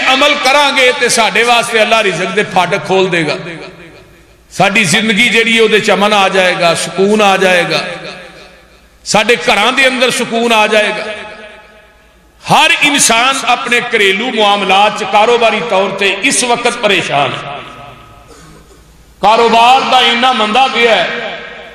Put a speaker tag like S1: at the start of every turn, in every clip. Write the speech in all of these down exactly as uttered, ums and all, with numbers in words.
S1: عمل کرانگے تے ساڑھے واسطے اللہ رزق دے پھاٹک کھول دے گا. ساڑھی زندگی جڑی ہے دے چمن آ جائے گا, سکون آ جائے گا, ساڑھے گھراں دے اندر سکون آ جائے گا. ہر انسان اپنے گھریلو معاملات کاروباری طور تے اس وقت پریشان ہے. کاروبار دا اتنا مندا گیا ہے,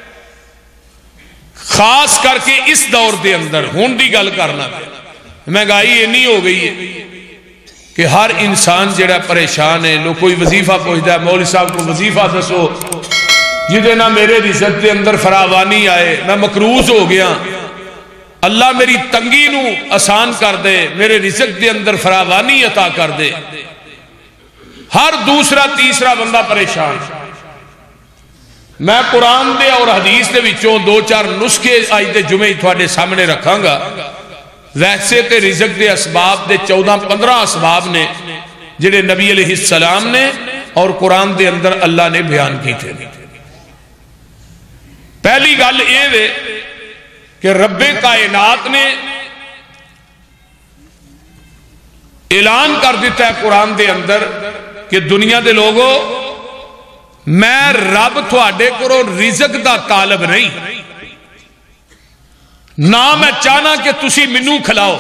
S1: خاص کر کے اس دور دے اندر ہون دی گل کرنا مہنگائی اتنی ہو گئی ہے کہ ہر انسان جڑا پریشان ہے. لوگ کوئی وظیفہ پوچھتا ہے مولوی صاحب کو وظیفہ دسو جدے نہ میرے رزق دے اندر فراوانی آئے, میں مقروض ہو گیا, اللہ میری تنگی نو آسان کر دے, میرے رزق دے اندر فراوانی عطا کر دے. ہر دوسرا تیسرا بندہ پریشان. میں قرآن دے اور حدیث دے وچوں دو چار نسخے آج دے جمعے تھوڑے سامنے رکھاں گا. ویسے تے رزق دے اسباب دے چودہ پندرہ اسباب نے جڑے نبی علیہ السلام نے اور قرآن دے اندر اللہ نے بیان کی تھے. پہلی گل یہ ہے کہ رب کائنات نے اعلان کر دیتا ہے قرآن دے اندر کہ دنیا دے لوگوں میں رب تھوڑے کو رزق دا طالب نہیں, نہ میں چاہنا کہ تسی منو کھلاؤ,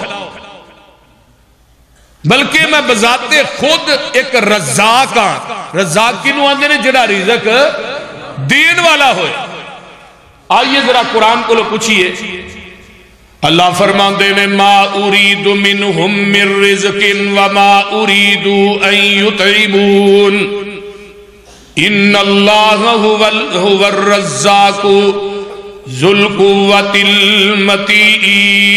S1: بلکہ میں بذات خود ایک رزاق ہاں. رزاق کنوں آندے نے جڑا رزق دین والا ہوئے. آئیے ذرا قرآن کو لو پوچھئے. اللہ فرماندے نے ما اريد منهم من رزق وما اريد ان يطعمون ان اللہ هو الرزاق ذو القوة المتین.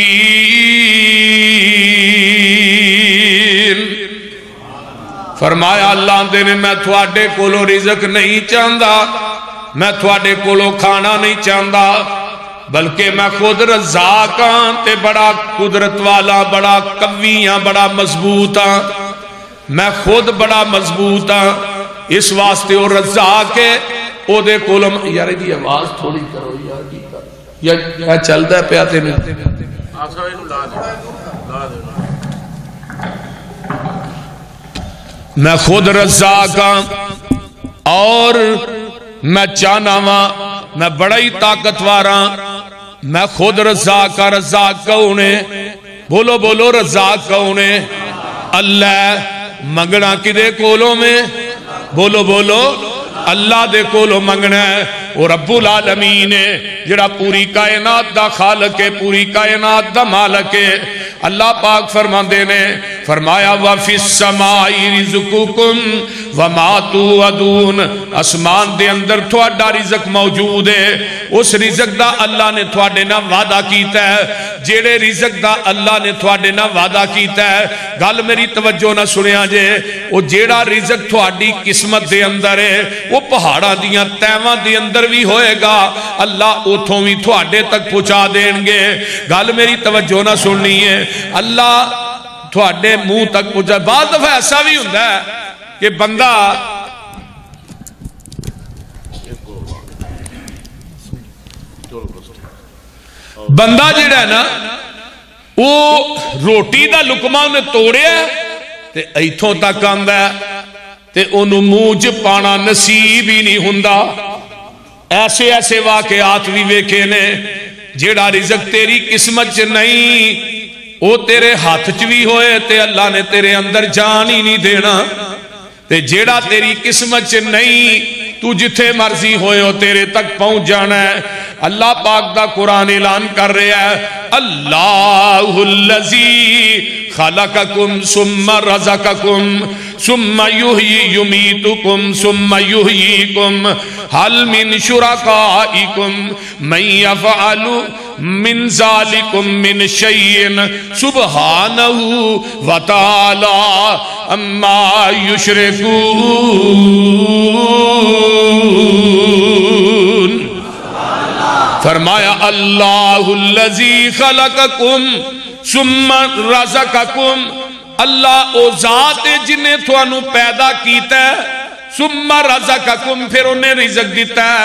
S1: فرمایا اللہ دے نے میں تھوڑے کولو رزق نہیں چاہندا, میں تھوڑے کولو کھانا نہیں چاہندا, بلکہ میں خود رزاق ہاں تے بڑا قدرت والا, بڑا قوی ہاں, بڑا مضبوط ہاں. میں خود بڑا مضبوط ہاں, اس واسطے وہ رزاق ہے. او دے کولم یار دی آواز تھوڑی کرو یار کی کر یا چلتا ہے پیا تے نہیں میں خود رزاق ہاں اور میں چاہنا ہاں میں بڑا ہی طاقتور ہاں. میں خود رزاق ہاں. رزاق کون ہے؟ بولو بولو رزاق کون ہے؟ اللہ. منگنا کدے کولوں میں؟ بولو بولو اللہ دے کولو منگنا ہے. اور رب العالمین ہے جڑا پوری کائنات دا خالق ہے, پوری کائنات دا مالک ہے. اللہ پاک فرماندے نے فرمایا وَفِي السَّمَاءِ رِزْقُكُمْ وَمَا تُوعَدُونَ. اسمان دے اندر تھوڑا رزق موجود ہے, اس رزق دا اللہ نے تھوڑے نہ وعدہ کیتا ہے. جیڑے رزق دا اللہ نے تھوڑے نہ وعدہ کیتا ہے, گل میری توجہ نہ سنیا جے, وہ جیڑا رزق تھوڑی قسمت دے اندر ہے وہ پہاڑا دیاں تیواں دے اندر بھی ہوئے گا, اللہ اتھوں بھی تھوڑے تک پہنچا دیں گے. گل میری توجہ نہ سننی ہے, اللہ تھوڑے منہ تک پہنچا. بعض دفعہ ایسا بھی ہوتا ہے کہ بندہ بندہ جڑا ہے نا وہ روٹی دا لقمہ انہیں توڑیا تے ایتھوں تک آندا ہے تے انہوں منہ چ پانا نصیب ہی نہیں ہوندا. ایسے ایسے واقعات بھی ویکھے نے. جیڑا رزق تیری قسمت چ نہیں وہ تیرے ہاتھ چ بھی ہوئے تے اللہ نے تیرے اندر جان ہی نہیں دینا. تے جیڑا تیری قسمت چ نہیں تو جتھے مرضی ہوئے ہو تیرے تک پہنچ جانا ہے. اللہ پاک دا قرآن اعلان کر رہا ہے اللہ الذی خلقکم ثم رزقکم ثم یحیی یمیتکم ثم یحییکم حل من شرکائکم من یفعل من ذالکم من شیئن سبحانہ وتعالی اما یشرکون. فرمایا اللہ الذی خلقکم ثم رزقکم. اللہ او ذات جنہیں تھوانو پیدا کیتا ہے, ثم رزقکم پھر انہیں رزق دیتا ہے,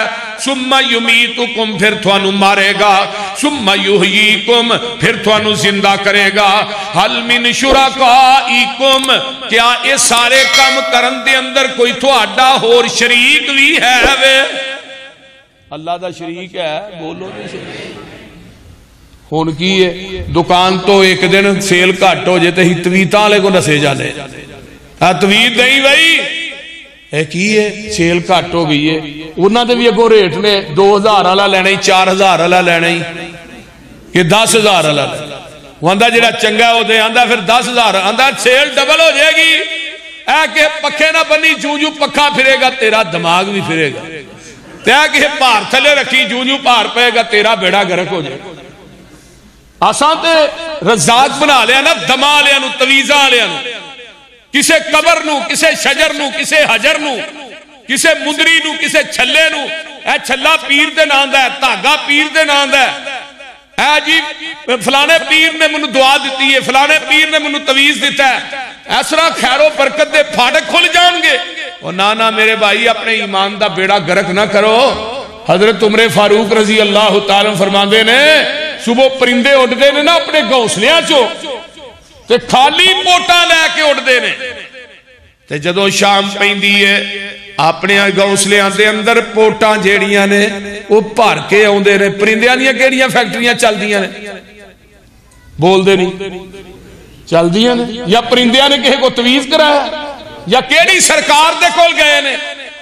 S1: سُمَّ يُمِيتُكُمْ پھر تھوانو مارے گا سُمَّ يُحْيِيكُمْ پھر تھوانو زندہ کرے گا حَلْ مِن شُرَكَائِكُمْ کیا یہ سارے کام کرن دے اندر کوئی تھوڑا اور شریک بھی ہے وے اللہ دا شریک ہے بولو دے شریک ہون کی ہے دکان تو ایک دن سیل کٹ ہو جاتے ہی تویتاں لے کو نسے جانے تویت نہیں بھائی اے کی ہے سیل کٹ ہو گئی ہے انہاں دے بھی اگو ریٹ نے دو ہزار والا لینا ہی چار ہزار والا لینا ہی کہ دس ہزار والا لینا وہ آندھا جڑا چنگا ہو دے آندھا پھر دس ہزار آندھا سیل ڈبل ہو جائے گی اے کہ پکھے نہ بنی جو جو پکھا پھرے گا تیرا دماغ بھی پھرے گا تے کہ پار تھلے رکھی جو جو پار پے گا تیرا بیڑا گرک ہو جائے آسان تے رزاق بنا لیا نا دما لیا نو تویزہ لیا نو کسے قبر نو کسے شجر نو کسے حجر نو کسے مندری نو کسے چھلے نو اے چھلا پیر دے ناندہ ہے تاگا پیر دے ناندہ ہے اے جی فلانے پیر نے منو دعا دیتی ہے فلانے پیر نے منو تویز دیتا ہے ایسرا خیر و برکت دے پھاڑک کھل جان گے اور نانا میرے بھائی اپنے ایمان دا بیڑا گرک نہ کرو حضرت عمر فاروق رضی اللہ تعالیٰ فرماندے نے صبح پرندے اٹھ دے نے نا اپنے گھونسلیاں چو تے خالی پوٹا لے کے اٹھ دے نے تے جدو شام پیندی ہے اپنے گھونسلیاں دے اندر پوٹاں جیڑیاں نے وہ بھر کے آوندے نے پرندیاں دیاں کیڑیاں فیکٹریاں چل دیاں نے بول دے نہیں چل دیاں نے یا پرندیاں نے کہے کو تویز کرایا یا کیڑی سرکار دے کول گئے نے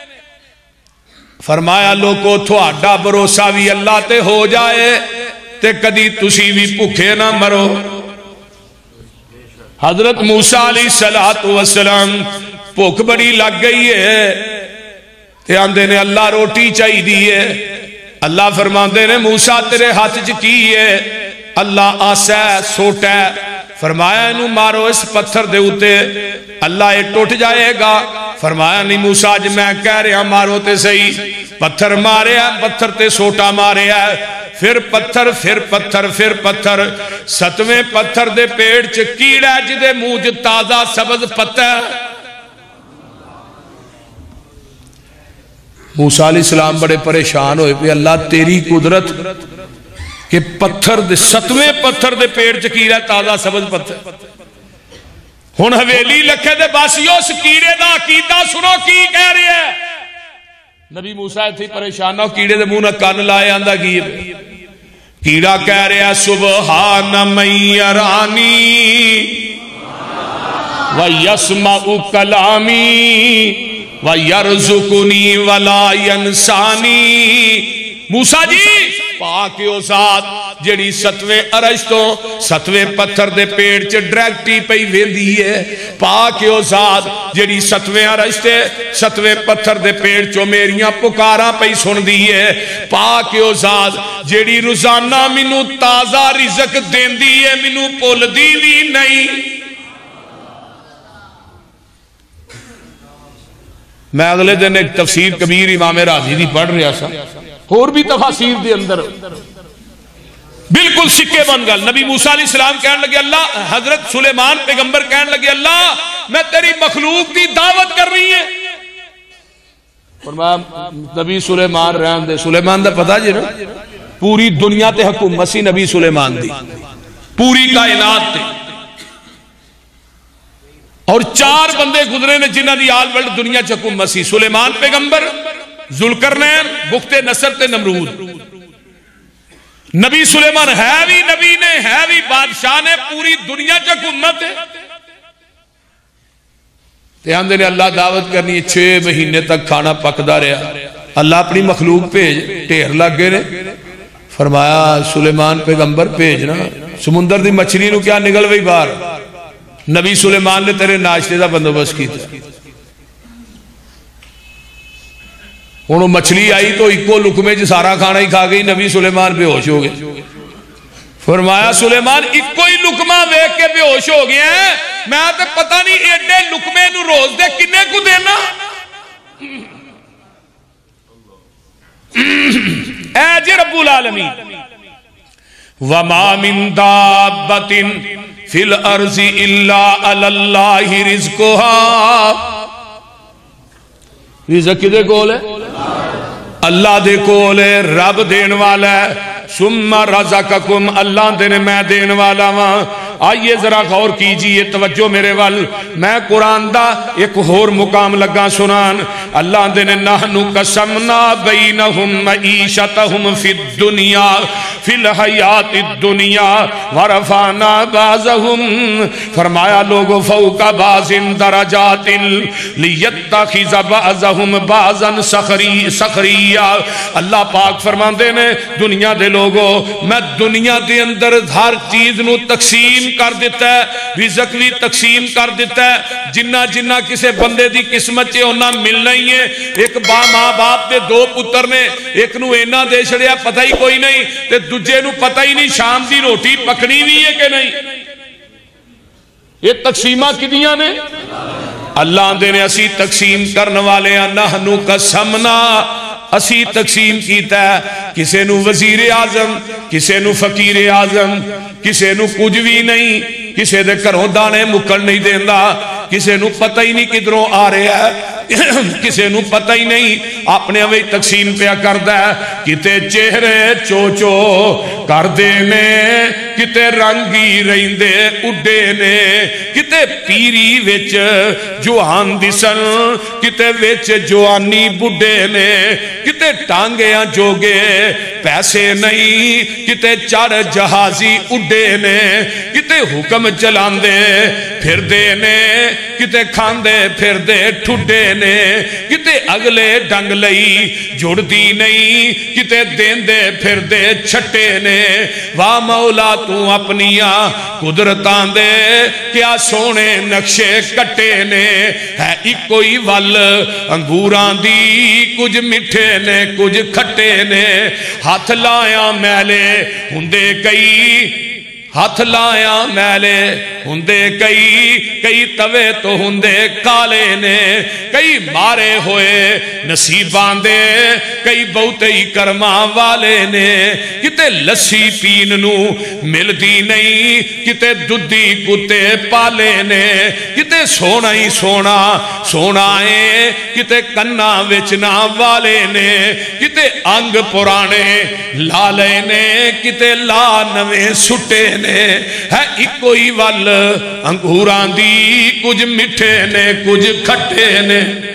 S1: فرمایا لوگو تھوڑا بھروسہ بھی اللہ تے ہو جائے تے کدی تسی بھی بھوکے نہ مرو حضرت موسیٰ علیہ السلام بھوک بڑی لگ گئی ہے تے آندے نے اللہ روٹی چاہی دی ہے اللہ فرماندے نے موسیٰ تیرے ہاتھ چکی ہے اللہ آسا ہے سوٹا ہے فرمایا انہوں مارو اس پتھر دے ہوتے اللہ یہ ٹوٹ جائے گا فرمایا نہیں موسیٰ جب میں کہہ رہا مارو تے صحیح پتھر مارے ہے پتھر تے سوٹا مارے ہے پھر پتھر پھر پتھر پھر پتھر ستویں پتھر دے پیڑ چ کیڑا جدے موج تازہ سبز پتھر موسیٰ علیہ السلام بڑے پریشان ہوئے پہ اللہ تیری قدرت کہ پتھر دے ستویں پتھر دے پیڑ چ کیڑا تازہ سبز پتھر ہن حویلی لکھے دے باسیو اس کیڑے دا عقیدہ سنو کی کہہ رہے ہیں نبی موسیٰ تھی پریشان نہ کیڑے دے منہ نہ کان لائے آندہ کی کیڑا کہہ رہے ہیں سبحان من یرانی وَيَسْمَعُ کلامی وَيَرْزُقُنِي وَلَا يَنْسَانِي موسیٰ جی پاک او ذات جڑی ستویں عرش تو ستویں پتھر دے پیڑ چ ڈریکٹی پئی ویندی ہے پاک او ذات جڑی ستویں عرش تے ستویں پتھر دے پیڑ چو میریاں پکاراں پئی سن دی ہے پاک او ذات جڑی روزانہ مینوں تازہ رزق دیندی ہے مینوں بھولدی وی نہیں میں اگلے دن ایک تفسیر کبیر امام راضی دی پڑھ رہا سا اور بھی تفاسیر دے اندر بالکل سکے بن گل نبی موسیٰ علیہ السلام کہنے لگے اللہ حضرت سلیمان پیغمبر کہنے لگے اللہ میں تیری مخلوق دی دعوت کر رہی ہے فرمایا نبی سلیمان رہن دے سلیمان دا پتہ جی نا پوری دنیا تے حکومت سی نبی سلیمان دی پوری کائنات تے اور چار بندے گزرے نے جنہ دی آل ورلڈ دنیا چ حکومت سی سلیمان پیغمبر ذوالقرنین بخت نصر تے نمرود نبی سلیمان ہے بھی نبی نے ہے بھی بادشاہ نے پوری دنیا چ حکومت ہے تے آندے نے اللہ دعوت کرنی ہے چھ مہینے تک کھانا پکدا رہا اللہ اپنی مخلوق بھیج ٹھیر لگ گئے نے فرمایا سلیمان پیغمبر بھیجنا سمندر دی مچھلی نو کیا نکل گئی باہر نبی سلیمان نے تیرے ناشتے دا بندوبست کیتا انہوں مچھلی آئی تو ایکو لکمے جو سارا کھانا ہی کھا گئی نبی سلیمان بے ہوش ہو گئے فرمایا سلیمان ایکو ہی لکمہ دیکھ کے بے ہوش ہو گئے ہیں میں آتے پتہ نہیں ایڈے لکمے نو روز دے کنے کو دینا اے جی رب العالمین وَمَا مِن دَابَّةٍ فِي الْأَرْضِ إِلَّا عَلَى اللَّهِ رِزْقُهَا رزق کدے کول ہے اللہ دے کولے رب دین والا ہے ثم رزقکم اللہ دینے میں دین والا ہاں آئیے ذرا غور کیجئے توجہ میرے وال میں قرآن دا ایک اور مقام لگا سنان اللہ دینے نحنو قسمنا بینہم معیشتہم فی الدنیا فی الحیات الدنیا ورفعنا بعضہم فرمایا لوگو فوق بعض درجات لیتخذ بعضہم بعضا سخریا اللہ پاک فرمان دینے دنیا دے لوگو میں دنیا دے اندر ہر چیز نو تقسیم کر دیتا ہے رزق بھی تقسیم کر دیتا ہے جنہ جنہ کسے بندے دی قسمت چے ہونا ملنا ہی ہے ایک با ماں باپ دے دو پتر نے ایک نو اینا دے چھڑیا پتہ ہی کوئی نہیں تے دجے نو پتہ ہی نہیں شام دی روٹی پکڑی بھی ہے کہ نہیں یہ تقسیمہ کدیاں نے اللہ دے نے اسی تقسیم کرنے والے ہیں نحنو قسمنا اسی تقسیم کیتا ہے کسے نو وزیر اعظم کسے نو فقیر اعظم کسے نو کچھ بھی نہیں کسے دے گھروں دانے مکن نہیں دیندا کسے نو پتہ ہی نہیں کدھروں آ رہا ہے کسے نو پتہ ہی نہیں اپنے وہی تقسیم پیا کردا ہے کتے چہرے چوچو کر دینے کتے رنگی رہندے اڈے نے کتے پیری وچ جوان دسن کتے وچ جوانی بڈے نے کتے ٹانگیاں جوگے پیسے نہیں کتے چڑھ جہازی اڈے نے کتے حکم چلاندے پھر دے نے کتے کھاندے پھر دے ٹھڈے نے کتے اگلے ڈنگ لئی جڑ دی نہیں کتے دین دے پھر دے چھٹے نے واہ مولا تو اپنیاں قدرتان دے کیا سونے نقشے کٹے نے ہے ایک کوئی ول انگوران دی کچھ مٹھے نے کچھ کھٹے نے ہاتھ لایا میلے ہندے کئی ہاتھ لایا میلے ہندے کئی کئی توے تو ہندے کالے نے کئی مارے ہوئے نصیبان دے کئی بہتے ہی کرماں والے نے کتے لسی پین نو مل دی نہیں کتے دودھی کتے پالے نے کتے سونا ہی سونا سونا ہے کتے کنا وچنا والے نے کتے انگ پرانے لالے نے کتے لا نوے سٹے نے ہے ایک کوئی ول انگوران دی کچھ مٹھے نے کچھ کھٹے نے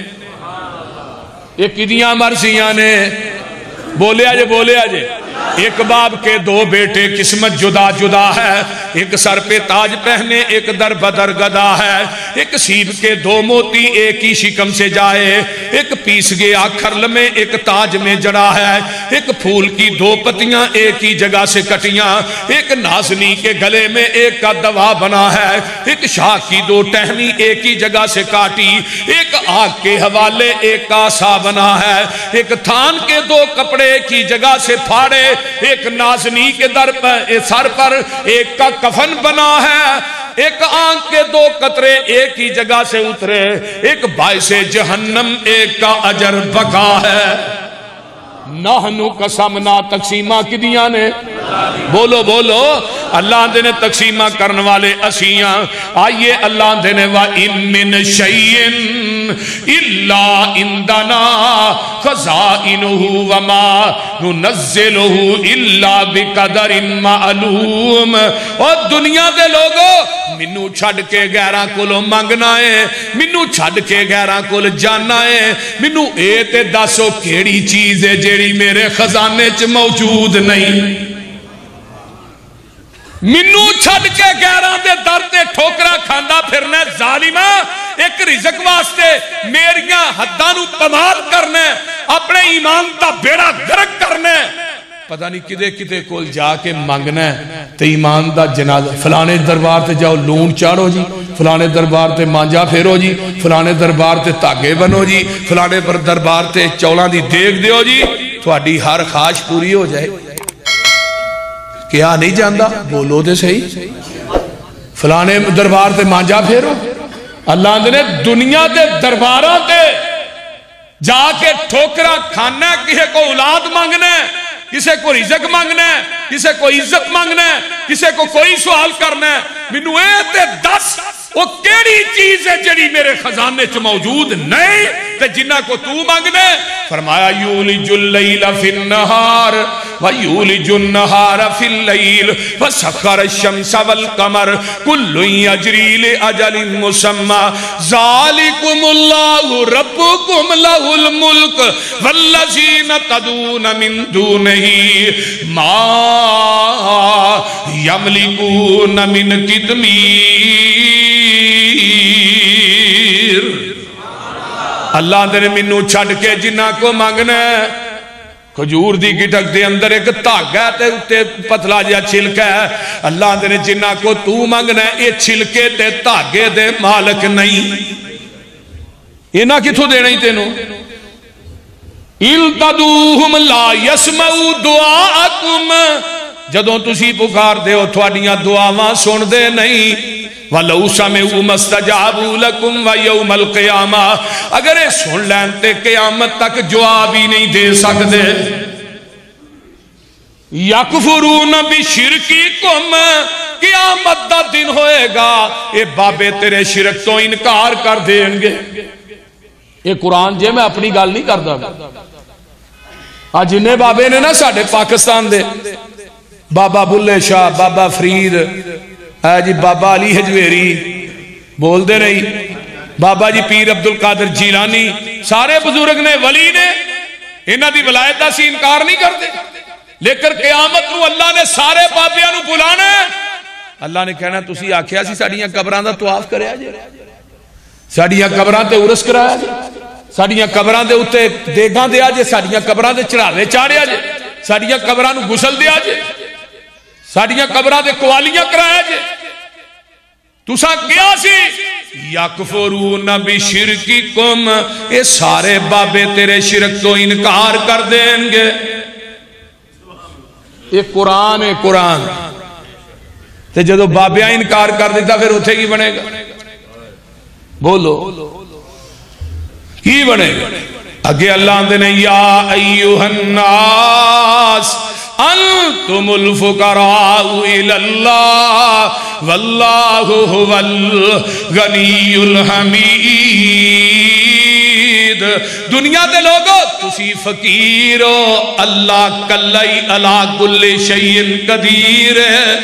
S1: یہ کدیاں مرضیاں نے بولے آجے بولے آجے ایک باپ کے دو بیٹے قسمت جدا جدا ہے ایک سر پہ تاج پہنے ایک در بدر گدا ہے ایک سیب کے دو موتی ایک ہی شکم سے جائے ایک پیس گیا کھرل میں ایک تاج میں جڑا ہے ایک پھول کی دو پتیاں ایک ہی جگہ سے کٹیاں ایک نازنی کے گلے میں ایک کا دوا بنا ہے ایک شاہ کی دو ٹہنی ایک ہی جگہ سے کاٹی ایک آگ کے حوالے ایک کا سا بنا ہے ایک تھان کے دو کپڑے ایک ہی جگہ سے پھاڑے ایک نازنی کے در پر سر پر ایک کا کفن بنا ہے ایک آنکھ کے دو قطرے ایک ہی جگہ سے اترے ایک باعث جہنم ایک کا اجر بقا ہے نحنو قسمنا تقسیمہ کدیاں نے بولو بولو اللہ دے نے تقسیمہ کرن والے اسیاں آئیے اللہ دے نے وَإِن مِّن شَيْءٍ إِلَّا عِندَنَا خَزَائِنُهُ وَمَا نُنَزِّلُهُ إِلَّا بِقَدَرٍ مَعْلُومٍ اور دنیا دے لوگو منو چھڑ کے غیران کولو منگنا ہے منو چھڑ کے غیران کول جاننا ہے منو اے تے داسو کیڑی چیز ہے جیڑی میرے خزانے چ موجود نہیں منو چھڑ کے غیران دے در تے ٹھوکرا کھاندا پھرنا ظالمہ ایک رزق واسطے میریاں حدانو پمال کرنے اپنے ایمان دا بیڑا گرک کرنے پتہ نہیں کدے کدے کول جا کے مانگنا ہے تے ایمان دا جنازہ فلانے دربار تے جاؤ لون چاڑو جی فلانے دربار تے مانجا پھیرو جی فلانے دربار تے تاگے بنو جی فلانے پر دربار تے چولاں دی دیکھ دیو جی تھوڑی ہر خواہش پوری ہو جائے کیا نہیں جاندہ بولو دے صحیح فلانے دربار تے مانجا پھیرو اللہ نے دنیا دے درباراں تے جا کے ٹھوکرا کھانا کسی کو اولاد مانگنا ہے کسے کو رزق مانگنا ہے کسے کو عزت مانگنا ہے کسے کو کوئی سوال کرنا ہے منو اے تے دس وہ کیڑی کیڑی چیز ہے جڑی میرے خزانے چ موجود نہیں تے جنہ کو تو مانگنا ہے؟ فرمایا یولج اللیل فی النہار ویولج النہار فی اللیل وسخر الشمس والقمر کل یجری لاجل مسمی ذالکم اللہ ربکم لہ الملک والذین تدعون من دونہ ما یملکون من قطمیر۔ اللہ نے منو چھڑ کے جنہ کو مانگنا ہے، کھجور دی گٹک دے اندر ایک دھاگا ہے تے اتے پتلا جا چھلکا ہے، اللہ نے جنہ کو تو مانگنا ہے یہ چھلکے تے دھاگے دے مالک نہیں، یہ نہ کتھو دینا ہی تینوں۔ التدوہم لا یسمعوا دعاءکم، جدوں تسی پکار دے ہو تھوڑیاں دعاواں سن دے نہیں۔ وَلَوْ سَمِعُوا مَا اسْتَجَابُوا لَكُمْ وَيَوْمَ الْقِيَامَةِ، اگر یہ سن لینتے قیامت تک جواب ہی نہیں دے سکتے۔ یَکْفُرُونَ بِشِرْكِكُمْ، قیامت دا دن ہوئے گا یہ بابے تیرے شرک تو انکار کر دیں گے۔ یہ قرآن جے میں اپنی گال نہیں کردا، آج انہیں بابے نے نا ساڑھے پاکستان دے بابا بلے شاہ، بابا فرید، اے جی بابا علی حجویری بول دے نہیں، بابا جی پیر عبدالقادر جیلانی، سارے بزرگ نے ولی نے انہاں دی ولایتہ سے انکار نہیں کرتے، لیکن قیامت نو اللہ نے سارے بابیاں نو بلانا ہے۔ اللہ نے کہنا تسی آکھیا سی ساڑیاں قبراں دا طواف کریا جے، ساڑیاں قبراں تے عرس کرایا جے، ساڑیاں قبراں دے اتے دیگاں دیا جے، ساڑیاں قبراں دے چڑھاوے چاڑیا جے، ساڑیاں قبراں نو غسل دیا جے، ساڑیاں قبراں دے قوالیاں کرایا جے، تسا کیا سی؟ یکفرون بشرککم، یہ سارے بابے تیرے شرک تو انکار کر دیں گے۔ یہ قرآن ہے قرآن، تے جدو بابیاں انکار کر دیتا پھر اتھے کی بنے گا؟ بولو کی بنے گا؟ اگے اللہ نے یا ایوہ الناس انتم الفقراء الاللہ واللہ هو الغنی الحمید، دنیا دے لوگو تسی فقیر ہو، اللہ کلی علا کل شیء قدیر ہے۔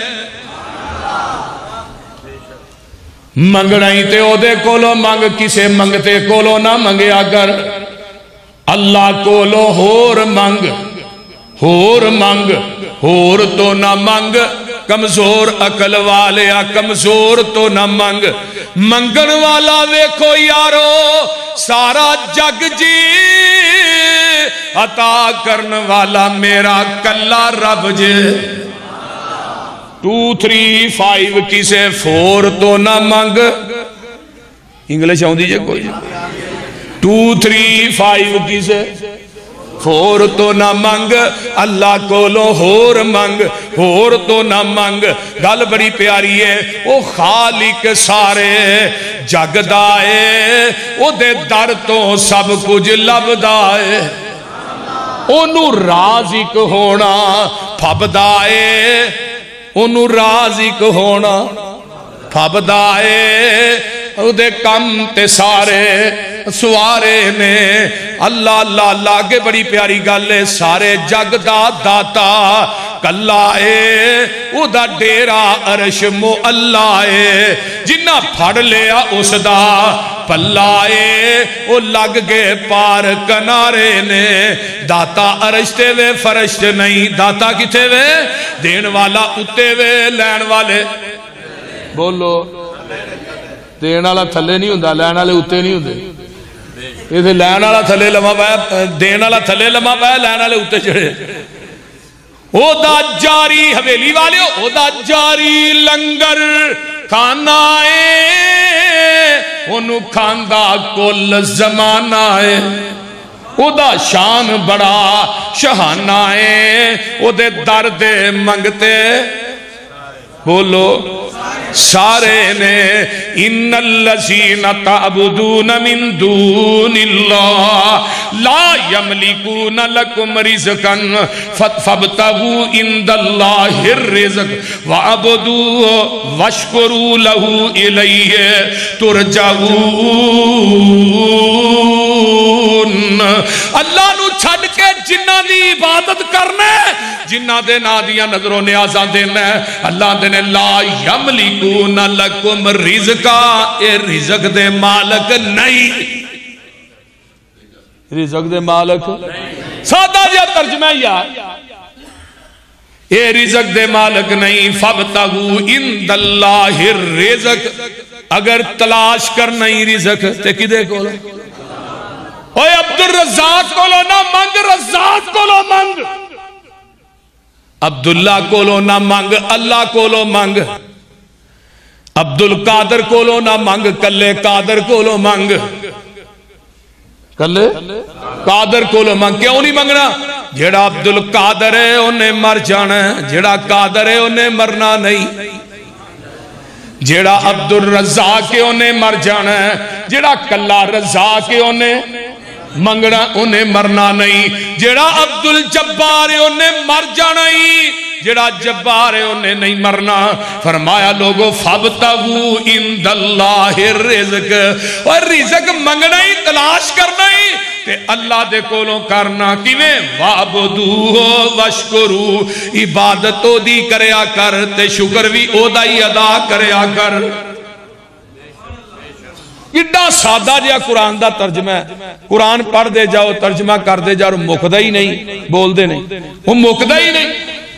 S1: منگنا ہی تے او دے کولو منگ، کسے منگتے کولو نہ منگیا کر، اللہ کولو ہور منگ، ہور منگ، ہور تو نہ منگ، کمزور عقل والیا کمزور تو نہ منگ، منگن والا ویکھو یارو سارا جگ جی، عطا کرن والا میرا کلا رب جے۔ ٹو تھری فائیو کسے فور تو نہ منگ، انگلش آؤں دیجئے کوئی، ٹو تھری فائیو کسے فور تو نہ منگ، اللہ کولو ہور منگ، ہور تو نہ منگ۔ گل بڑی پیاری ہے، او خالق سارے جگ دائے، او دے در تو سب کچھ لب دائے، اونو رازق ہونا پھب دائے، اونو رازق ہونا پھب دائے، او دے کم تے سارے سوارے نے۔ اللہ اللہ اللہ آگے بڑی پیاری گل ہے، سارے جگ دا داتا کلا ہے، او دا ڈیرا عرش معلا ہے، جنہ پھڑ لیا اس دا پلا ہے، او لگ گئے پار کنارے نے۔ داتا عرش تے وے فرش تے نہیں، داتا کتے وے دین والا اتے وے لین والے، بولو دین والا تھلے نہیں ہوندہ، لین والے اتے نہیں ہوندے، یہ لین والا تھلے لما پایا، دین والا تھلے لما پایا، لین والے اتے چڑھے۔ او دا جاری حویلی والے، او دا جاری لنگر کھانا ہے، انہوں کھاندہ کل زمانہ ہے، او دا شان بڑا شہانہ ہے، او دے درد منگتے بولو سارے نے ان الذین تعبدون من دون اللہ لا یملکون لکم رزقا فابتغوا عند اللہ الرزق وعبدوا واشکروا لہ الیہ ترجعون۔ اللہ نو چھڑ کے جنہ دی عبادت کرنا ہے، جنہ دے نا دیاں نظروں نیازاں دینا ہے، اللہ دے نے لا یملکون لکم رزقا، اے رزق دے مالک نہیں، رزق دے مالک سادہ جا ترجمہ یار، اے رزق دے مالک نہیں، فابتغوا عند اللہ الرزق، اگر تلاش کر نہیں رزق تے کدے کولو؟ اوے عبد الرزاق کولو نہ منگ، رزاق کولو منگ، عبداللہ کولو نہ منگ، اللہ کولو منگ، عبد القادر کولو نہ منگ، کلے قادر کولو منگ، کلے قادر کولو منگ۔ کیوں نہیں منگنا؟ جیڑا عبد القادر ہے انہیں مر جانا ہے، جیڑا قادر ہے انہیں مرنا نہیں، جیڑا عبد الرزاق ہے انہیں مر جانا ہے، جیڑا کلہ رزاق ہے انہیں منگنا انہیں مرنا نہیں، جیڑا عبد الجبار ہے انہیں مر جانا ہی، جیڑا جبار ہے انہیں نہیں مرنا۔ فرمایا لوگو فابتغوا عند اللہ الرزق، اور رزق منگنا ہی تلاش کرنا ہی تے اللہ دے کولوں کرنا کیویں؟ وعبدوہ واشکرو، عبادت او دی کریا کر تے شکر بھی او دا ہی ادا کریا کر۔ کڈا سادہ جہا قرآن دا ترجمہ ہے، قرآن پڑھ دے جاؤ ترجمہ کر دے جاؤ، مکدہ ہی نہیں، بول دے نہیں، وہ مکدہ ہی نہیں،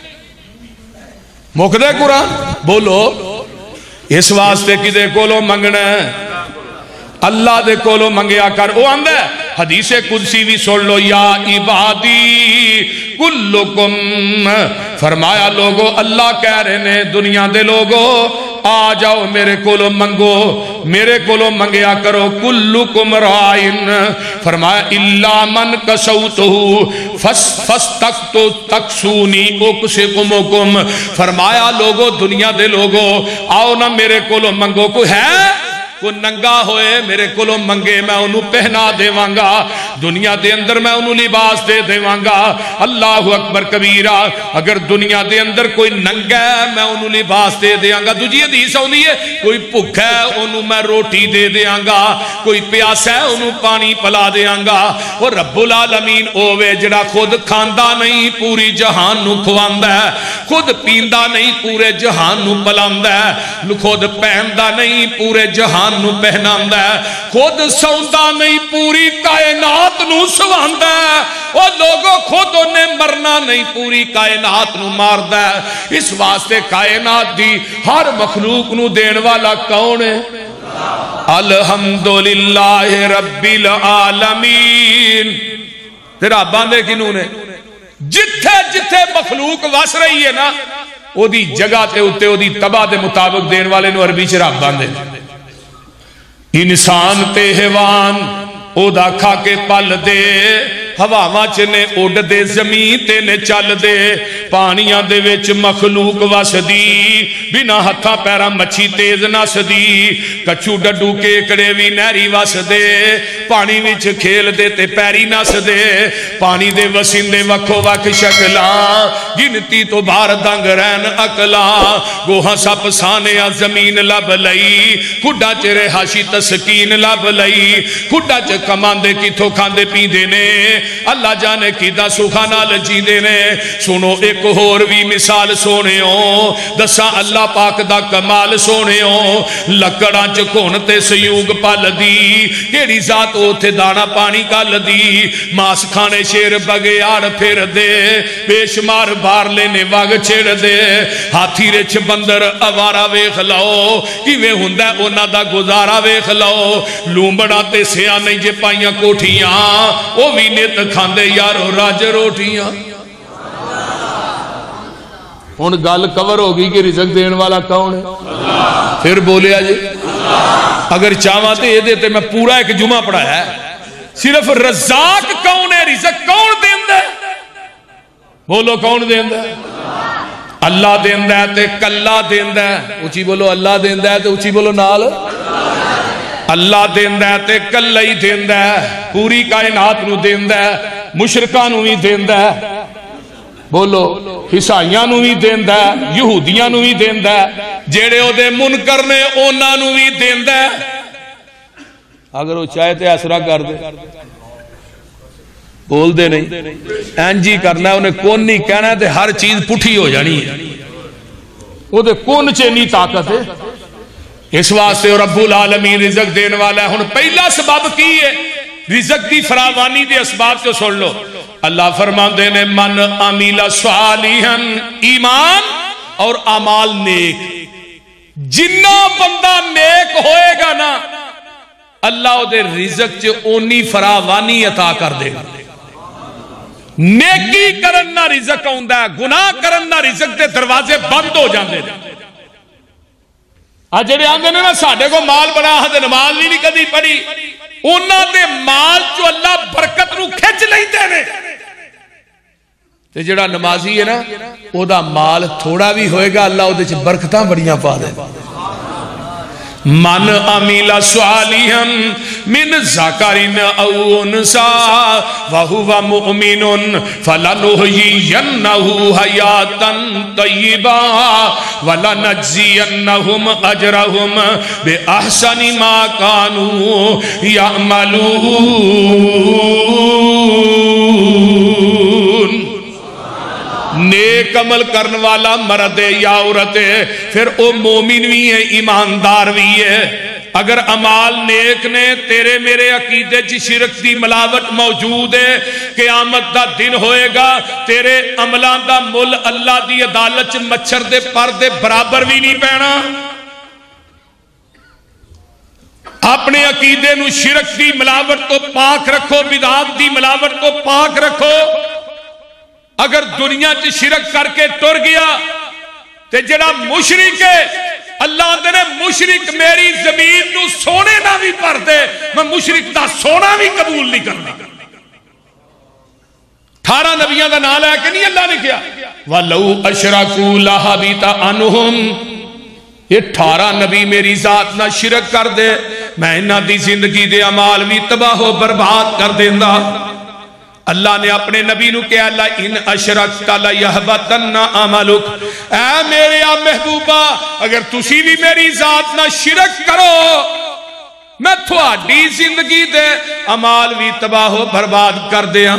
S1: مکدہ قرآن بولو۔ اس واسطے کدے کولو منگنا ہے؟ اللہ دے کولو منگیا کر۔ او آندہ ہے حدیث قدسی بھی سن لو، یا عبادی کلکم، فرمایا لوگو اللہ کہہ رہے نے دنیا دے لوگو آ جاؤ میرے کولو منگو، میرے کولو منگیا کرو، کلکم رائن، فرمایا الا من کسوتہو فستقتو تکسونی اکسکمکم، فرمایا لوگو دنیا دے لوگو آؤ نا میرے کولو منگو، کوئی ہے کوئی ننگا ہوئے میرے کولو منگے میں انہوں پہنا دے وانگا، دنیا دے اندر میں انہوں لباس دے دے وانگا۔ اللہ اکبر کبیرہ، اگر دنیا دے اندر کوئی ننگا ہے میں انہوں لباس دے دے آنگا، دوجی حدیث ہوندی ہے کوئی بھوک ہے انہوں میں روٹی دے دے آنگا، کوئی پیاس ہے انہوں پانی پلا دے آنگا۔ اور رب العالمین اوے جڑا خود کھاندہ نہیں پوری جہان نو کھواندہ ہے، خود پیندہ نہیں پورے جہان نو پلاندہ ہے، خود پہندہ نہیں پورے جہان نو پہناندہ ہے، خود سوندہ نہیں پوری کائنات نو سواندہ ہے، اور لوگوں خود انہیں مرنا نہیں پوری کائنات نو ماردہ ہے۔ اس واسطے کائنات دی ہر مخلوق نو دین والا کون ہے؟ الحمدللہ رب العالمین۔ تیرا باندے کنوں نے جتھے جتھے مخلوق وس رہی ہے نا او دی جگہ تے ہوتے او دی تباہ دے مطابق دین والے نو عربی چرا باندے، انسان تے حیوان او دا کھا کے پل دے، ہواواں چ نے اڈ دے، زمین تے نے چل دے، پانیاں دے وچ مخلوق وس دی، بنا ہتھاں پیراں مچھی تیز نس دی، کچھو ڈڈو کیکڑے وی نہری وس دے، پانی وچ کھیل دے تے پیری نس دے، پانی دے وسیندے وکھو وکھ شکلاں، گنتی تو بار دنگ رہن اکلاں، گوہاں سپ سانیاں زمین لب لئی، کھڈا چ رہاشی تسکین لب لئی، کھڈا چ کماندے کتھوں کھاندے پیندے نے، اللہ جانے کی دا سکھا نال جیندے نے۔ سنو ایک اور بھی مثال سونے ہوں، دسا اللہ پاک دا کمال سونے ہوں، لکڑاں چ کون تے سیوگ پل دی، کیڑی ذات اوتھے دانا پانی کل دی، ماس کھانے شیر بگیار پھر دے، بے شمار بار لینے واگ چھڑ دے، ہاتھی رچ بندر اوارا ویکھ لو، کیویں ہوندا انہاں دا گزارا ویکھ لو، لومبڑا تے سیا نہیں جے پائیاں کوٹھیاں، او وی نت کھاندے یارو راج روٹیاں۔ ہن گل کور ہوگی کہ رزق دین والا کون ہے؟ پھر بولیا جی اگر چاہواں تے یہ دیتے میں پورا ایک جمعہ پڑھایا ہے، صرف رزاق کون ہے، رزق کون دیندا ہے؟ بولو کون دیندا ہے؟ اللہ دیندا ہے تے کلا دیندا ہے. اچھی بولو اللہ دیندا ہے تے اچھی بولو نال. اللہ دیندا ہے تے کلا ہی دیندا ہے, پوری کائنات نو دیندا ہے, مشرکاں نو بھی دیندا ہے, بولو عیسائیاں نو بھی دیندا ہے, یہودیاں نو بھی دیندا ہے, جیڑے او دے منکر نے انہاں نو بھی دیندا ہے. اگر وہ چاہے تے ایسرا کر دے, بول دے نہیں اینجی کرنا ہے, انہیں کون نہیں کہنا ہے تے ہر چیز پٹھی ہو جانی ہے. وہ دے کون چینی طاقت ہے. اس واسطے رب العالمین رزق دین والا ہے. ہن پہلا سبب کی ہے رزق دی فراوانی دے اسباب کو سن لو. اللہ فرماندے نے من عمل صالحا, ایمان اور اعمال نیک, جنہ بندہ نیک ہوئے گا نا اللہ دے رزق چ اونی فراوانی عطا کر دے گا. نیکی کرن نہ رزق آندا ہے, گناہ کرن نہ رزق دے دروازے بند ہو جاندے نے. آج جڑے آندے نے نا ساڈے کو مال بڑا ہے, نماز بھی نہیں کدی پڑھی, انہاں دے مال چ اللہ برکت نو کھچ لیندے نے. تے جڑا نمازی ہے نا او دا مال تھوڑا بھی ہوئے گا اللہ او دے چ برکتاں بڑیاں پا دے. من عمل صالحا من ذکر او انثى وهو مؤمن فلنحيينه حياة طيبة ولنجزينهم اجرهم باحسن ما كانوا يعملون. نیک عمل کرن والا مرد ہے یا عورت ہے, پھر او مومن بھی ہے, ایماندار بھی ہے. اگر عمال نیک نے, تیرے میرے عقیدے چ شرک دی ملاوٹ موجود ہے, قیامت دا دن ہوئے گا تیرے عملاں دا مل اللہ دی عدالت چ مچھر دے پر دے برابر بھی نہیں پینا. اپنے عقیدے نو شرک دی ملاوٹ تو پاک رکھو, بدعات دی ملاوٹ تو پاک رکھو. اگر دنیا چ شرک کر کے ٹر گیا تے جڑا مشرک ہے, اللہ دے نے مشرک میری زمین نو سونے نہ بھی پر دے, میں مشرک دا سونا بھی قبول نہیں کرنا. اٹھارہ نبیوں دا نام ہے کہ نہیں اللہ نے کیا وَلَوْ أَشْرَكُوا لَحَبِطَ عَنْهُمْ. یہ اٹھارہ نبی میری ذات نہ شرک کر دے, میں انہاں دی زندگی دے اعمال بھی تباہ و برباد کر دیندا. اللہ نے اپنے نبی نو کہا اللہ ان اشرکت لیحبطن عملک, اے میرے محبوبہ اگر تسی بھی میری ذات نہ شرک کرو میں تھوڑی زندگی دے عمال بھی تباہ و برباد کر دیا.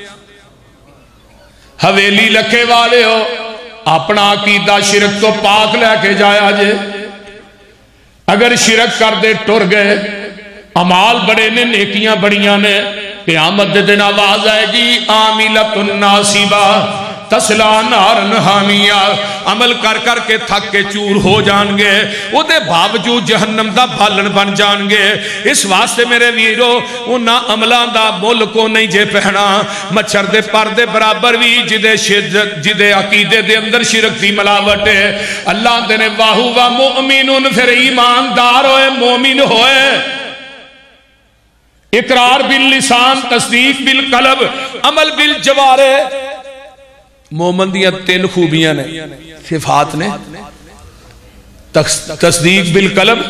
S1: حویلی لکھے والے ہو, اپنا عقیدہ شرک تو پاک لے کے جایا جے. اگر شرک کر دے ٹر گئے, عمال بڑے نے, نیکیاں بڑیاں نے, قیامت دے دن آواز آئے گی عاملۃ ناصبہ تسلا نارن حامیہ. عمل کر کر کے تھک کے چور ہو جان گے, وہ دے باوجود جہنم دا بھالن بن جان گے. اس واسطے میرے ویرو انہاں عملان دا مل کو نہیں جے پہنا, مچھر دے پر دے برابر بھی جدے جدے عقیدے دے اندر شرک دی ملاوٹ ہے. اللہ دے نے واہو و مؤمنون, پھر ایماندار ہوئے, مومن ہوئے. اقرار باللسان, تصدیق بالقلب, عمل بالجوارے. مومن دیاں تین خوبیاں نے, صفات نے, تصدیق بالقلب,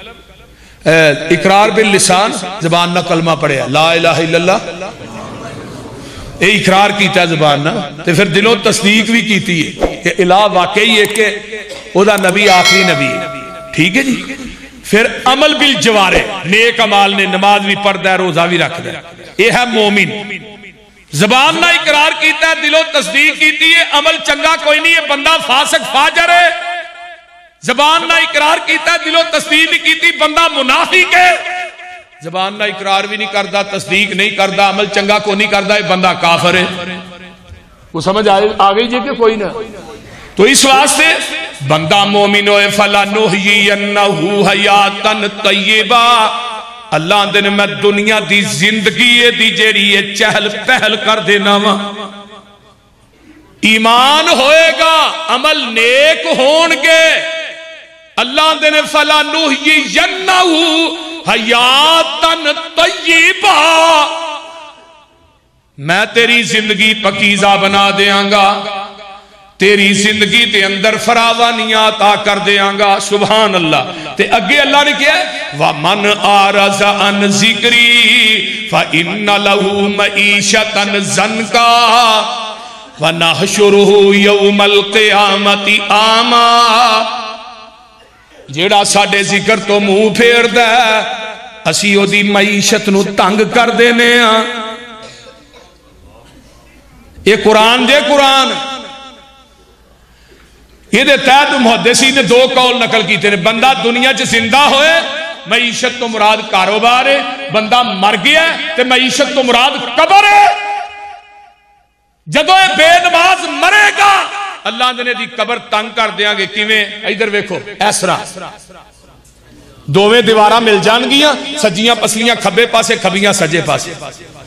S1: اقرار باللسان, زبان نہ کلمہ پڑھے لا الہ الا اللہ, اے اقرار کیتا ہے زبان نہ, تے پھر دلوں تصدیق بھی کیتی ہے کہ الہ واقعی ہے کہ او دا نبی آخری نبی ہے. ٹھیک ہے جی. پھر عمل بالجوارے, نیک عمال نے, نماز بھی پڑھتا ہے, روزہ بھی رکھتا ہے, یہ ہے مومن. زبان نہ اقرار کیتا ہے, دلوں تصدیق کیتی ہے, عمل چنگا کوئی نہیں ہے, بندہ فاسق فاجر ہے. زبان نہ اقرار کیتا ہے, دلوں تصدیق نہیں کیتی, بندہ منافق ہے. زبان نہ اقرار بھی نہیں کرتا, تصدیق نہیں کرتا, عمل چنگا کو نہیں کرتا, یہ بندہ کافر ہے. وہ سمجھ آگئی جی کہ کوئی نہ. تو اس واسطے بندہ مومن ہوئے فَلَنُحْيِيَنَّهُ حَيَاتًا طَيِّبًا. اللہ دے نے میں دنیا دی زندگی دی جیڑی ہے چہل پہل کر دینا وا. ایمان ہوئے گا, عمل نیک ہون گے, اللہ دے نے فَلَنُحْيِيَنَّهُ حَيَاتًا طَيِّبًا. میں تیری زندگی پکیزہ بنا دیاں گا. تیری زندگی تے اندر فراوانیاں عطا کر دیاں گا. سبحان اللہ. تے اگے اللہ نے کیا ہے وَمَنْ آرَزَ عَنْ ذِكْرِي فَإِنَّ لَهُ مَعِيشَةً ضَنْكًا وَنَحْشُرُهُ يَوْمَ الْقِيَامَةِ أَعْمَىٰ. جیڑا ساڈے ذکر تو منہ پھیردا ہے اسی او دی معیشت نو تنگ کر دینے ہاں. یہ قرآن جے قرآن یہ دے تحت محدثی نے دو قول نقل کیتے ہیں. بندہ دنیا چ زندہ ہوئے معیشت تو مراد کاروبار ہے, بندہ مر گیا ہے تے معیشت تو مراد قبر ہے. جدو یہ بے نماز مرے گا اللہ نے دی قبر تنگ کر دیاں گے. کیویں؟ ادھر ویکھو اس طرح دوویں دیواراں مل جان گیاں, سجیاں پسلیاں کھبے پاسے کھبیاں سجے پاسے.